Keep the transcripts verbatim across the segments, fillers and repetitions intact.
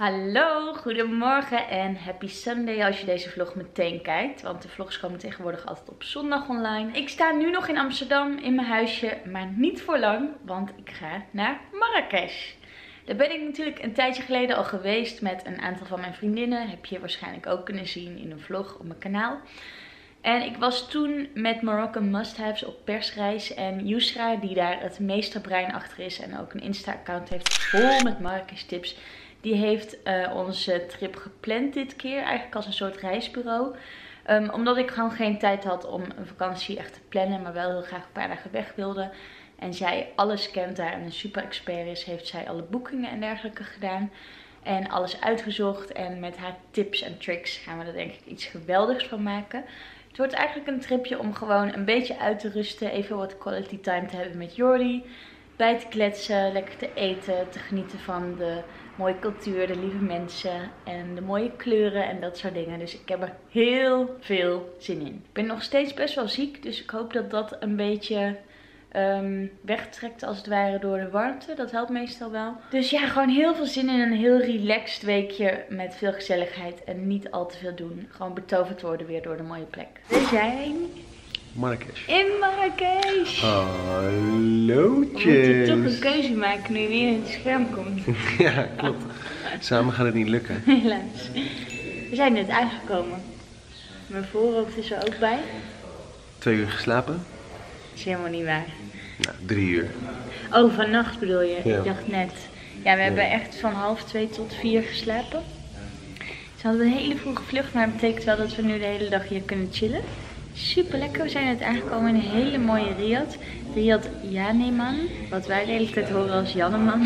Hallo, goedemorgen en happy Sunday als je deze vlog meteen kijkt. Want de vlogs komen tegenwoordig altijd op zondag online. Ik sta nu nog in Amsterdam in mijn huisje, maar niet voor lang, want ik ga naar Marrakesh. Daar ben ik natuurlijk een tijdje geleden al geweest met een aantal van mijn vriendinnen. Heb je waarschijnlijk ook kunnen zien in een vlog op mijn kanaal. En ik was toen met Moroccan Must-Haves op persreis. En Yusra, die daar het meesterbrein achter is en ook een Insta-account heeft vol met Marrakesh tips, die heeft uh, onze trip gepland dit keer. Eigenlijk als een soort reisbureau. Um, omdat ik gewoon geen tijd had om een vakantie echt te plannen, maar wel heel graag een paar dagen weg wilde. En zij alles kent daar en een super expert is, heeft zij alle boekingen en dergelijke gedaan. En alles uitgezocht. En met haar tips en tricks gaan we er denk ik iets geweldigs van maken. Het wordt eigenlijk een tripje om gewoon een beetje uit te rusten. Even wat quality time te hebben met Jordi. Bij te kletsen, lekker te eten, te genieten van de mooie cultuur, de lieve mensen en de mooie kleuren en dat soort dingen. Dus ik heb er heel veel zin in. Ik ben nog steeds best wel ziek, dus ik hoop dat dat een beetje um, wegtrekt als het ware door de warmte. Dat helpt meestal wel. Dus ja, gewoon heel veel zin in een heel relaxed weekje met veel gezelligheid en niet al te veel doen. Gewoon betoverd worden weer door de mooie plek. We zijn Marrakesh. in Marrakesh. Hallootjes. We moeten toch een keuze maken nu je weer in het scherm komt. Ja, klopt. Samen gaat het niet lukken. Helaas. We zijn net aangekomen. Mijn voorhoofd is er ook bij. Twee uur geslapen? Dat is helemaal niet waar. Nou, drie uur. Oh, vannacht bedoel je? Ja. Ik dacht net. Ja, we hebben Nee. echt van half twee tot vier geslapen. Dus we hadden een hele vroege vlucht, maar dat betekent wel dat we nu de hele dag hier kunnen chillen. Super lekker. We zijn net aangekomen in een hele mooie riad. Riad Yaneman. Wat wij de hele tijd horen als Janneman.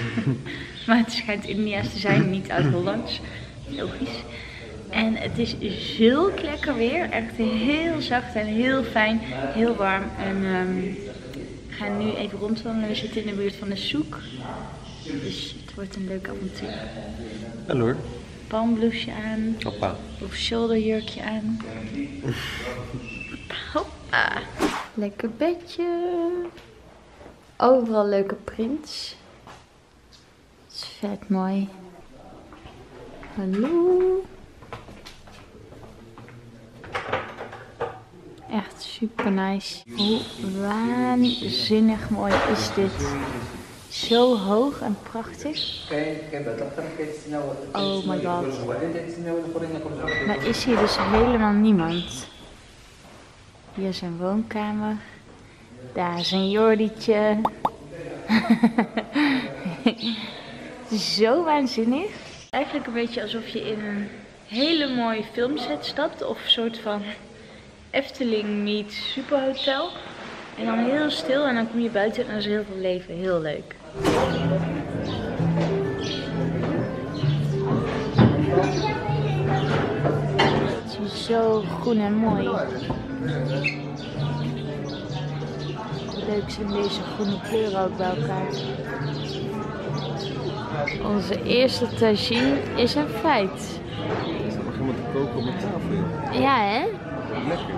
Maar het schijnt India's te zijn, niet uit Hollands. Logisch. En het is zulk lekker weer. Echt heel zacht en heel fijn. Heel warm. En um, we gaan nu even rondwandelen. We zitten in de buurt van de souk. Dus het wordt een leuk avontuur. Hallo hoor. Palmbloesje aan. Hoppa. Of shoulderjurkje aan. Hoppa. Lekker bedje. Overal leuke prints. Het is vet mooi. Hallo. Echt super nice. Hoe waanzinnig mooi is dit. Zo hoog en prachtig. Oh my god. Maar is hier dus helemaal niemand. Hier is een woonkamer. Daar is een Jordietje. Zo waanzinnig. Eigenlijk een beetje alsof je in een hele mooie filmset stapt. Of een soort van Efteling meets superhotel. En dan heel stil en dan kom je buiten en er is heel veel leven. Heel leuk. Het is zo groen en mooi. Leuk zijn deze groene kleuren ook bij elkaar. Onze eerste tagine is een feit. Ik mag iemand te koken op mijn tafel. Ja, hè? Lekker.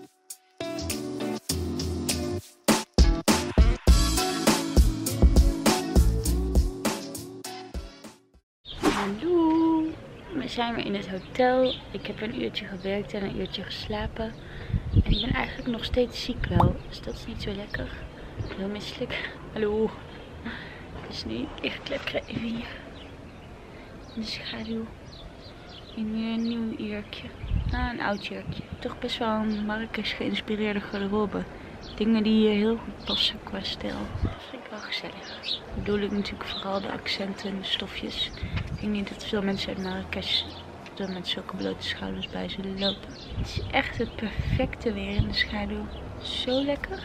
Hallo, we zijn weer in het hotel. Ik heb een uurtje gewerkt en een uurtje geslapen. En ik ben eigenlijk nog steeds ziek wel, dus dat is niet zo lekker. Heel misselijk. Hallo. Dus nu echt lekker even hier in de schaduw. In een nieuw jurkje. Nou, een oud jurkje. Toch best wel een Marrakesh geïnspireerde garderobe. Dingen die hier heel goed passen qua stijl. Dat vind ik wel gezellig. Dat bedoel ik natuurlijk vooral de accenten en de stofjes. Ik denk niet dat veel mensen uit Marrakesh er met zulke blote schouders bij zullen lopen. Het is echt het perfecte weer in de schaduw. Zo lekker.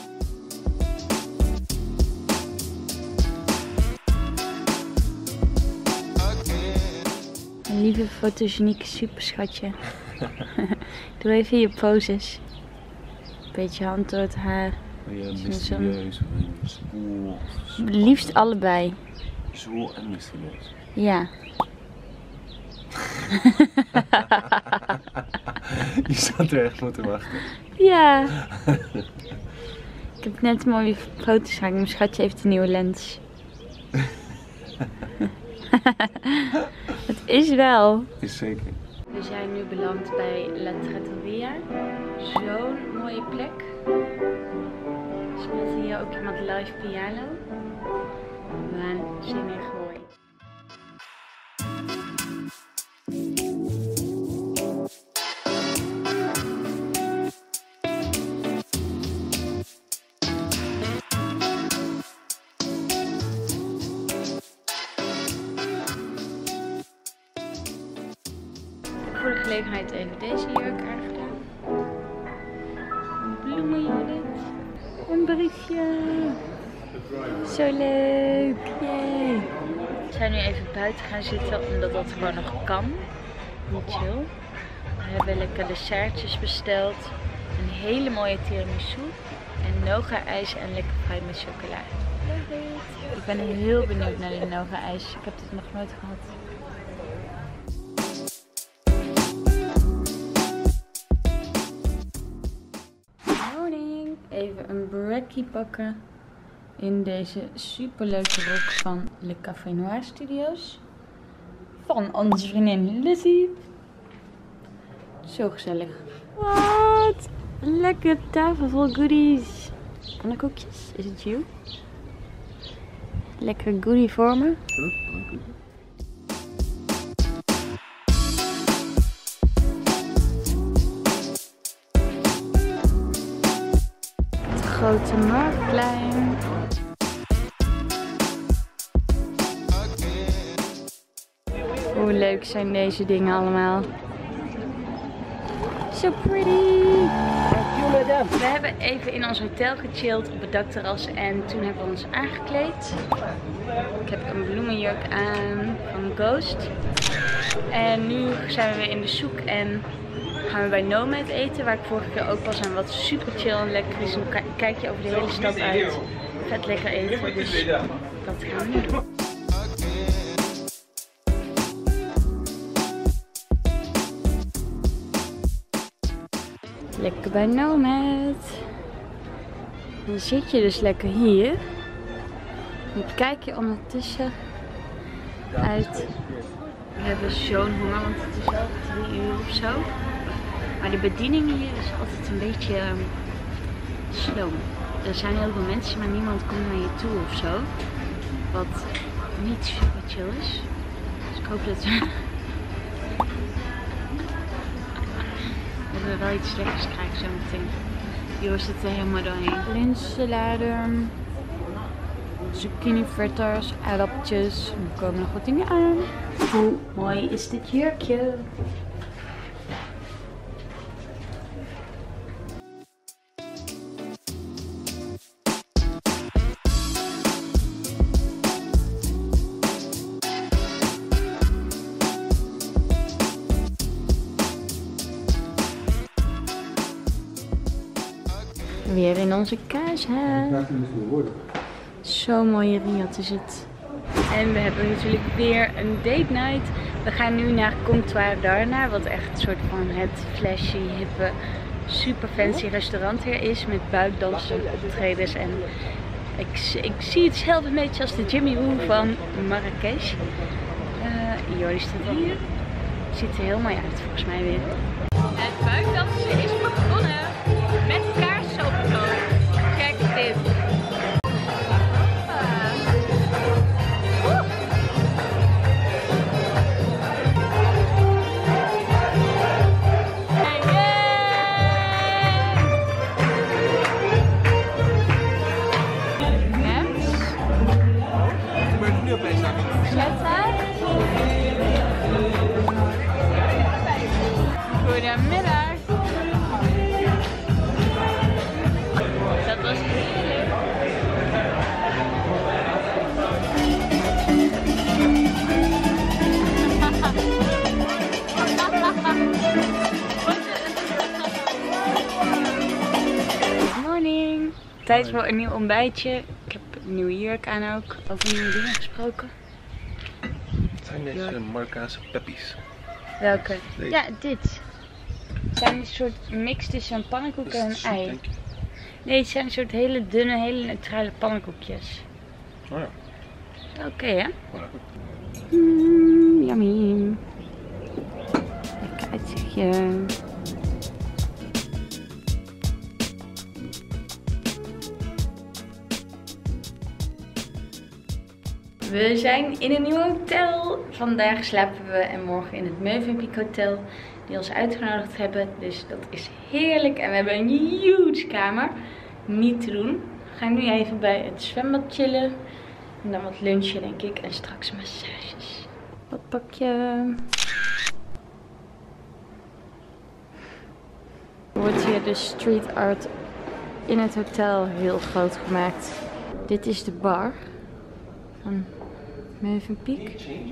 Een lieve fotogenieke superschatje. Doe even je poses. Beetje hand door het haar. Oh ja, mysterieus. mysterieus. Liefst allebei. Zwoel en mysterieus. Ja. Je staat er echt moeten wachten. Ja. Ik heb net mooie foto's gemaakt. Mijn schatje heeft een nieuwe lens. Is wel. Is zeker. We zijn nu beland bij La Trattoria. Zo'n mooie plek. Speelt hier ook iemand live piano. Waanzinnig mooi. Voor de gelegenheid even deze jurk aangedaan. Een bloemenjurk. Een briefje. Zo leuk. Yay. We zijn nu even buiten gaan zitten omdat dat gewoon nog kan. Heel chill. We hebben lekker dessertjes besteld. Een hele mooie tiramisu. En noga ijs en lekker fruit met chocola. Ik ben heel benieuwd naar de noga ijs. Ik heb dit nog nooit gehad. Even een brekkie pakken in deze superleuke rok van Le Café Noir Studios. Van onze vriendin Lizzie. Zo gezellig. Wat? Lekker tafel vol goodies. Pannenkoekjes, is het you? Lekker goodie voor me. Grote Marktplein. Hoe leuk zijn deze dingen allemaal. So pretty. We hebben even in ons hotel gechilled op het dakterras en toen hebben we ons aangekleed. Ik heb een bloemenjurk aan van Ghost. En nu zijn we weer in de soek en gaan we bij Nomad eten, waar ik vorige keer ook was en wat super chill en lekker is. Dan kijk je over de hele stad uit. Vet lekker eten, dus dat gaan we nu doen. Lekker bij Nomad. Dan zit je dus lekker hier. Dan kijk je ondertussen uit. We hebben zo'n honger, want het is al drie uur of zo. Maar de bediening hier is altijd een beetje um, slow. Er zijn heel veel mensen, maar niemand komt naar je toe of zo. Wat niet super chill is. Dus ik hoop dat we, dat we wel iets lekkers krijgen zo meteen. Hier zit er helemaal doorheen. Linsalade, zucchini fritters, aardappeltjes. Er komen nog wat dingen aan. Hoe mooi is dit jurkje? Weer in onze kaashuis. Zo'n mooie riad is het. En we hebben natuurlijk weer een date night. We gaan nu naar Comptoir d'Arna, wat echt een soort van het flashy, hippe, super fancy restaurant hier is. Met buikdansen, optredens en ik, ik zie het zelf een beetje als de Jimmy Woo van Marrakesh. Uh, Jordi staat hier. Ziet er heel mooi uit volgens mij weer. Het buikdansen is begonnen met kaarsen op het hoofd. Kijk dit. Goedemiddag. Dat was heerlijk. Good morning. Tijd voor een nieuw ontbijtje. Ik heb een nieuwe jurk aan ook. Over nieuwe dingen gesproken. Het zijn deze Marokkaanse peppies. Welke? Deze. Ja, dit. Het zijn een soort mix tussen een pannenkoek en een ei. Nee, het zijn een soort hele dunne, hele neutrale pannenkoekjes. Oh ja. Oké, okay, hè? Ja. Mm, Yummy. Lekker uitzichtje. We zijn in een nieuw hotel. Vandaag slapen we en morgen in het Mövenpick Hotel. Die ons uitgenodigd hebben. Dus dat is heerlijk. En we hebben een huge kamer. Niet te doen. We gaan nu even bij het zwembad chillen. En dan wat lunchen denk ik. En straks massages. Wat pak je? Er wordt hier de street art in het hotel heel groot gemaakt. Dit is de bar van Mövenpick.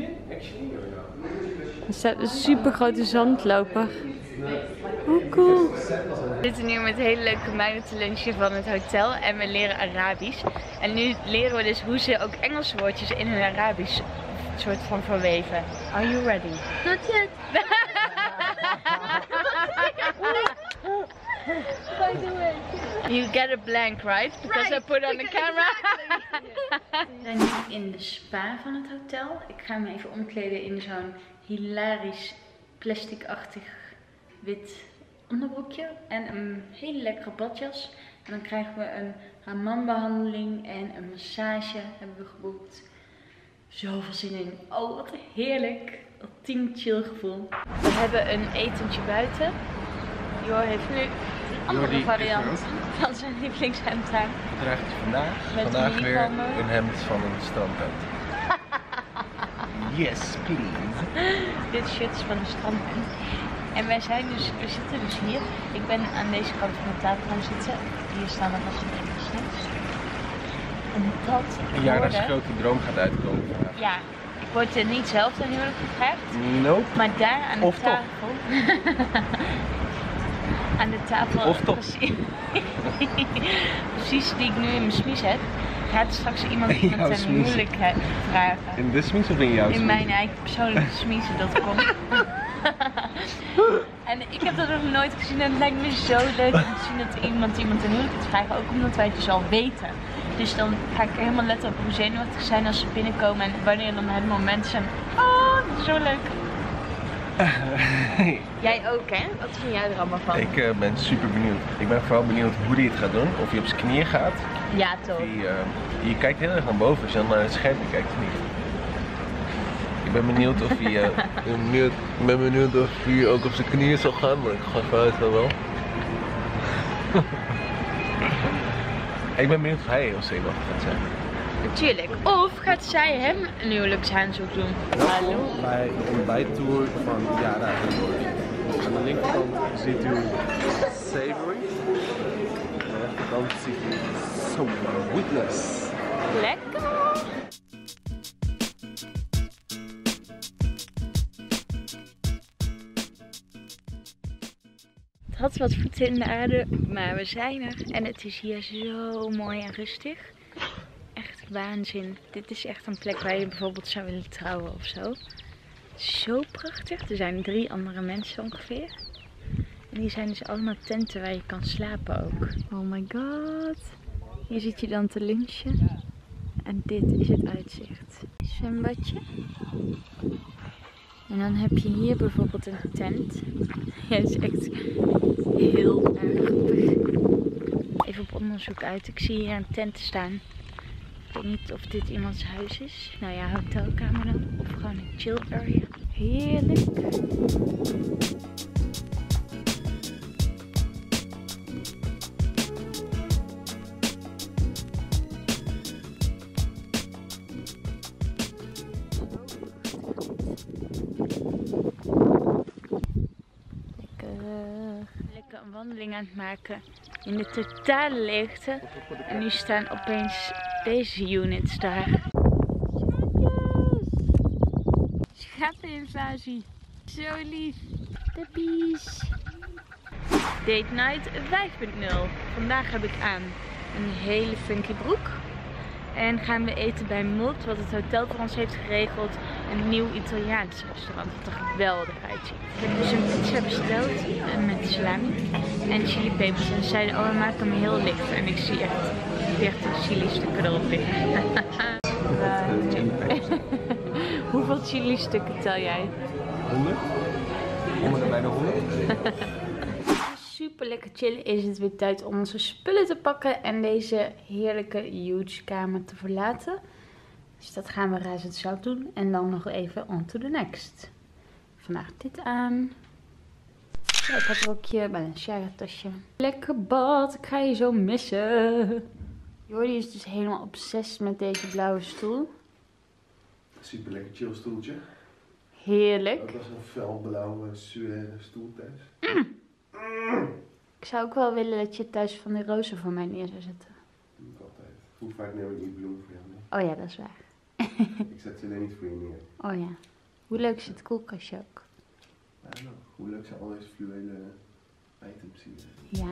Er staat een super grote zandloper. Hoe cool. We zitten nu met hele leuke meiden te lunchen van het hotel en we leren Arabisch. En nu leren we dus hoe ze ook Engelse woordjes in hun Arabisch soort van verweven. Are you ready? Not yet. By the way. You get a blank, right? Because Right. I put on the camera. Exactly. We zijn nu in de spa van het hotel. Ik ga me even omkleden in zo'n hilarisch plasticachtig wit onderbroekje. En een hele lekkere badjas. En dan krijgen we een hammambehandeling en een massage hebben we geboekt. Zoveel zin in. Oh, wat heerlijk. Ultiem chill gevoel. We hebben een etentje buiten. Jor heeft nu een andere Jordi variant heeft van zijn lieblingshemd aan. Wat draagt hij vandaag? Met vandaag een weer nieuwkomer. een hemd van een strandtent. Yes, please. Dit shirt is van een strandtent. En wij zijn dus, we zitten dus hier. Ik ben aan deze kant van de tafel gaan zitten. Hier staan we nog een beetje snacks. En dat Een jaar hoorde- naast grote droom gaat uitkomen vandaag. Ja, ik word er niet zelf ten huwelijk gevraagd. Nope. Maar daar aan de Of toch. tafel. aan de tafel. Of toch. Precies, precies die ik nu in mijn smies heb. Gaat straks iemand In iemand jouw ten smies. huwelijk he- vragen. In de smies of in jouw In smies? mijn eigen persoonlijke smiezen dat komt. En ik heb dat nog nooit gezien en het lijkt me zo leuk om te zien dat iemand iemand ten huwelijk gaat vragen. Ook omdat wij het dus al weten. Dus dan ga ik er helemaal letten op hoe zenuwachtig zijn als ze binnenkomen. En wanneer dan het moment zijn. Oh, dat is zo leuk. Jij ook hè? Wat vind jij er allemaal van? Ik uh, ben super benieuwd. Ik ben vooral benieuwd hoe hij het gaat doen. Of hij op zijn knieën gaat. Ja toch. Die, uh, je kijkt heel erg naar boven. Als je dan naar het scherm kijkt, of niet. Ik ben benieuwd of hij, uh, ik ben benieuwd, ik ben benieuwd of hij ook op zijn knieën zal gaan, maar ik ga vanuit van wel. Ik ben benieuwd of hij heel zenuwachtig gaat zijn. Natuurlijk. Of gaat zij hem een huwelijkshandzoek doen? Hallo. Bij de ontbijttour van Yara Resort. Aan de linkerkant ziet u Savory. Aan de rechterkant ziet u Sweetness. Lekker. Het had wat voeten in de aarde, maar we zijn er. En het is hier zo mooi en rustig. Echt waanzin. Dit is echt een plek waar je bijvoorbeeld zou willen trouwen of zo. Zo prachtig. Er zijn drie andere mensen ongeveer. En die zijn dus allemaal tenten waar je kan slapen ook. Oh my god. Hier zit je dan te lunchen. En dit is het uitzicht. Zwembadje. En dan heb je hier bijvoorbeeld een tent. Ja, het is echt heel erg grappig. Even op onderzoek uit. Ik zie hier een tent staan. Ik weet niet of dit iemands huis is. Nou ja, hotelkamer dan. Of gewoon een chill area. Heerlijk. Lekker een wandeling aan het maken in de totale leegte. En nu staan opeens deze units daar. Schatteninvasie. Zo lief. Puppies. Date night vijf punt nul. Vandaag heb ik aan een hele funky broek. En gaan we eten bij Mult, wat het hotel voor ons heeft geregeld. Een nieuw Italiaans restaurant, wat er geweldig uitziet. Ik heb dus een pizza besteld uh, met salami en chilipepers. En ze zeiden, oh we maken hem heel licht. En ik zie echt dertig chili stukken erop liggen. Hoeveel chili stukken tel jij? honderd? honderd en bijna honderd? Super lekker chillen is het weer tijd om onze spullen te pakken en deze heerlijke huge kamer te verlaten. Dus dat gaan we razendsnel doen en dan nog even on to the next. Vandaag dit aan. Ja, ik had ook je Balenciaga tasje. Lekker bad, ik ga je zo missen. Jordi is dus helemaal obsessief met deze blauwe stoel. Super lekker chill stoeltje. Heerlijk. Dat was een felblauwe suède stoel thuis. Mm. Mm. Ik zou ook wel willen dat je thuis van die rozen voor mij neer zou zetten. Doe ik altijd. Hoe vaak neem ik niet bloemen voor jou mee? Oh ja, dat is waar. Ik zet ze alleen niet voor je neer. Oh ja. Hoe leuk is het koelkastje ook? Ja, nou, hoe leuk zijn al deze fluwelen items hier. Ja.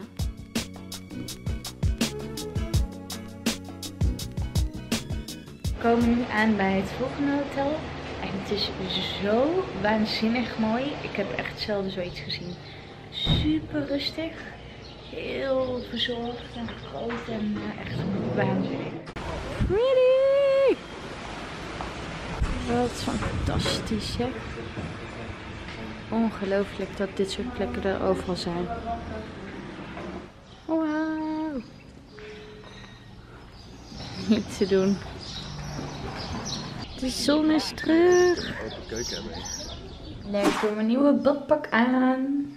We komen nu aan bij het volgende hotel. En het is zo waanzinnig mooi. Ik heb echt zelden zoiets gezien. Super rustig. Heel verzorgd en groot en uh, echt waanzinnig. Pretty! Wat fantastisch, hè? Ongelooflijk dat dit soort plekken er overal zijn. Wauw! Niet te doen. De zon is terug. Open keuken ermee. Lekker mijn nieuwe badpak aan.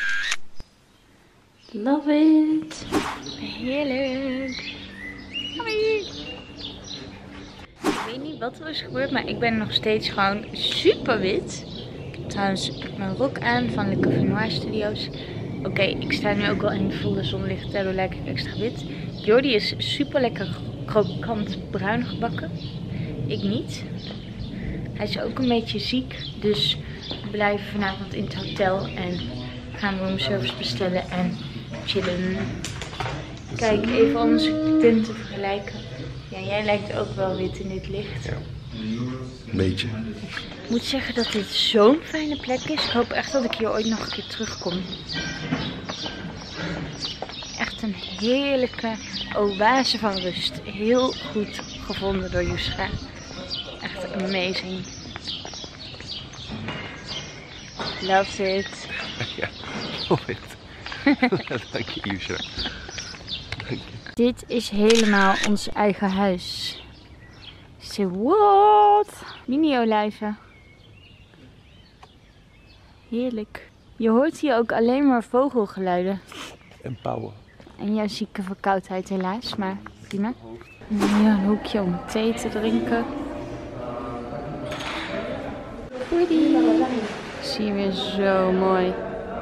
Love it. Heerlijk. Hoi. Ik weet niet wat er is gebeurd, maar ik ben nog steeds gewoon super wit. Ik heb trouwens mijn rok aan van de Café Noir Studios. Oké, okay, ik sta nu ook wel in volle zonlicht, daardoor lijk ik extra wit. Jordi is super lekker krokant bruin gebakken. Ik niet. Hij is ook een beetje ziek, dus we blijven vanavond in het hotel en gaan roomservice bestellen en chillen. Kijk, even onze tinten vergelijken. Ja, jij lijkt ook wel wit in dit licht. Ja. Een beetje. Ik moet zeggen dat dit zo'n fijne plek is. Ik hoop echt dat ik hier ooit nog een keer terugkom. Echt een heerlijke oase van rust. Heel goed gevonden door Yusra. Echt amazing. Love it. Ja, love it. Dank je, Yusra. Dank je. Dit is helemaal ons eigen huis. Say what? Mini-olijven. Heerlijk. Je hoort hier ook alleen maar vogelgeluiden. En pauwen. En jouw zieke verkoudheid helaas, maar prima. Hier een hoekje om thee te drinken. Pretty. Zie je weer zo mooi.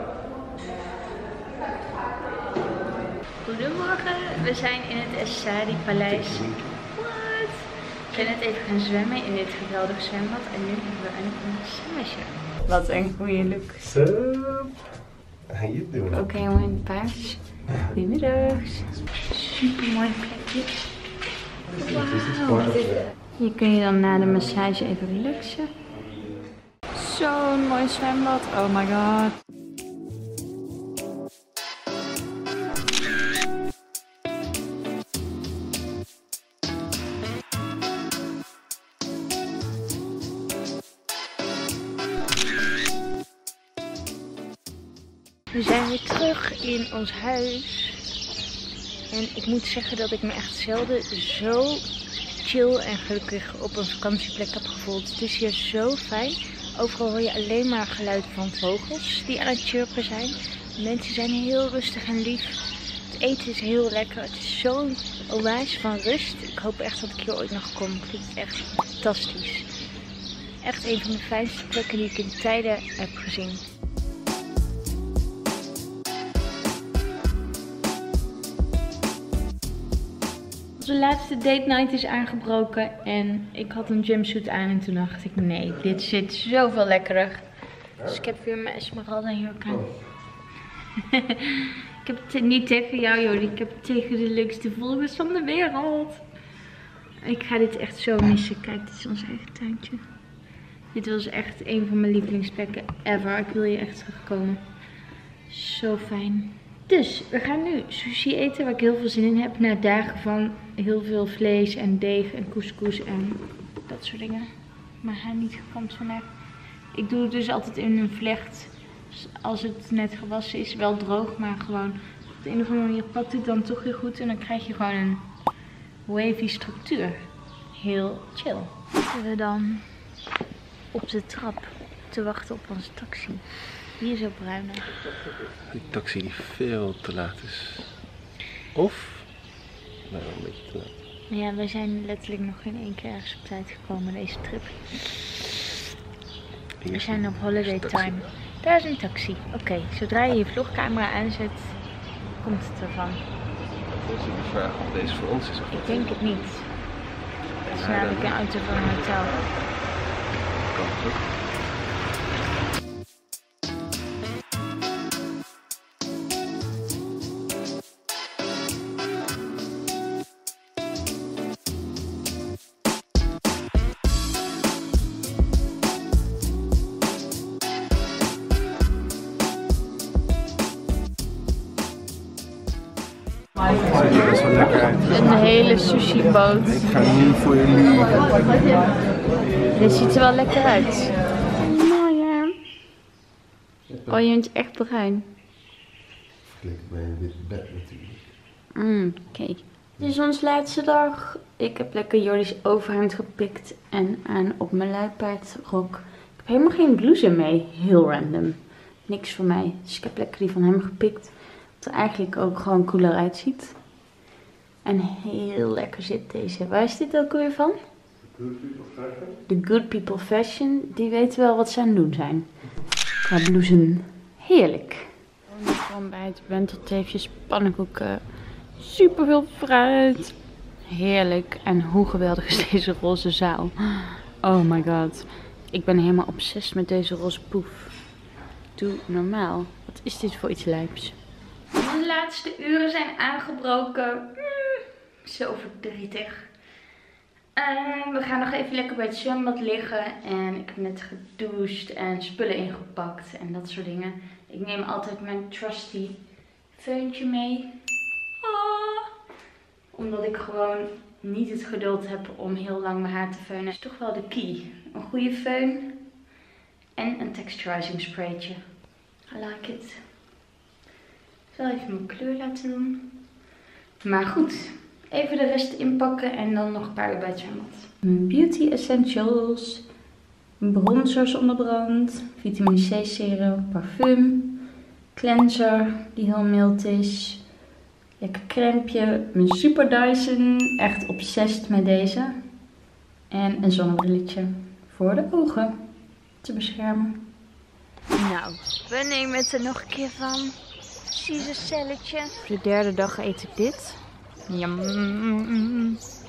Goedemorgen, we zijn in het Essari Paleis. What? We zijn net even gaan zwemmen in dit geweldige zwembad en nu hebben we een massage. Wat een goede look. Sup? How you doing? Ook helemaal in het paars. Goedemiddag. Super mooi plekje. Wauw. Hier kun je dan na de massage even relaxen. Zo'n mooi zwembad. Oh my god. We zijn weer terug in ons huis. En ik moet zeggen dat ik me echt zelden zo chill en gelukkig op een vakantieplek heb gevoeld. Het is hier zo fijn. Overal hoor je alleen maar geluiden van vogels die aan het chirpen zijn. Mensen zijn heel rustig en lief. Het eten is heel lekker. Het is zo'n oase van rust. Ik hoop echt dat ik hier ooit nog kom. Ik vind het echt fantastisch. Echt een van de fijnste plekken die ik in tijden heb gezien. De laatste date night is aangebroken en ik had een jumpsuit aan en toen dacht ik nee, dit zit zoveel lekkerder. Dus ik heb weer mijn Esmeralda jurk aan. Ik heb het niet tegen jou Jordi, ik heb het tegen de leukste vloggers van de wereld. Ik ga dit echt zo missen. Kijk, dit is ons eigen tuintje. Dit was echt een van mijn lievelingsplekken ever. Ik wil hier echt terugkomen. Zo fijn. Dus we gaan nu sushi eten waar ik heel veel zin in heb. Na dagen van heel veel vlees en deeg en couscous en dat soort dingen. mijn haar niet gekamd vandaag. Ik doe het dus altijd in een vlecht. Als het net gewassen is, wel droog, maar gewoon op de een of andere manier pakt het dan toch weer goed. En dan krijg je gewoon een wavy structuur. Heel chill. Zitten we dan op de trap te wachten op onze taxi. Die is zo bruin. Die taxi die veel te laat is. Of? Nou, een beetje te laat. Ja, we zijn letterlijk nog geen één keer ergens op tijd gekomen deze trip. We zijn op holiday time. Daar is een taxi. Oké, okay, zodra je je vlogcamera aanzet, komt het ervan. Is je de vraag of deze voor ons is of niet? Ik denk het niet. Het is namelijk een auto van een hotel. Kan het ook. Dat is wel lekker uit. Een hele sushi boot. Ik ga niet voor je liegen. Dit ziet er wel lekker uit. Mooi hè? Oh, je bent echt bruin. Klik bij een wit bed natuurlijk. Mm, Oké. Okay. Dit is onze laatste dag. Ik heb lekker Jordi's overhemd gepikt en aan op mijn luipaardrok. Ik heb helemaal geen blouse mee. Heel random. Niks voor mij. Dus ik heb lekker die van hem gepikt. Wat er eigenlijk ook gewoon cooler uitziet. En heel lekker zit deze. Waar is dit ook weer van? The Good People Fashion. Die weten wel wat ze aan het doen zijn. Qua blousen. Heerlijk. Gewoon bij het wentelteefjes, pannenkoeken. Super veel fruit. Heerlijk. En hoe geweldig is deze roze zaal. Oh my god. Ik ben helemaal obsessief met deze roze poef. Doe normaal. Wat is dit voor iets lijps? De laatste uren zijn aangebroken. Mm, zo verdrietig. Uh, we gaan nog even lekker bij het zwembad liggen. En ik heb net gedoucht en spullen ingepakt en dat soort dingen. Ik neem altijd mijn trusty feuntje mee. Ah, omdat ik gewoon niet het geduld heb om heel lang mijn haar te feunen. Dat is toch wel de key. Een goede föhn en een texturizing spraytje. I like it. Ik zal even mijn kleur laten doen. Maar goed, even de rest inpakken en dan nog een paar uur bij het zwembad. Mijn Beauty Essentials, bronzer zonnebrand, vitamine C serum, parfum, cleanser die heel mild is, lekker crèmpje, mijn Super Dyson, echt obsessed met deze. En een zonnebrilletje voor de ogen te beschermen. Nou, we nemen het er nog een keer van. Caesar celletje. Voor de derde dag eet ik dit. Yum.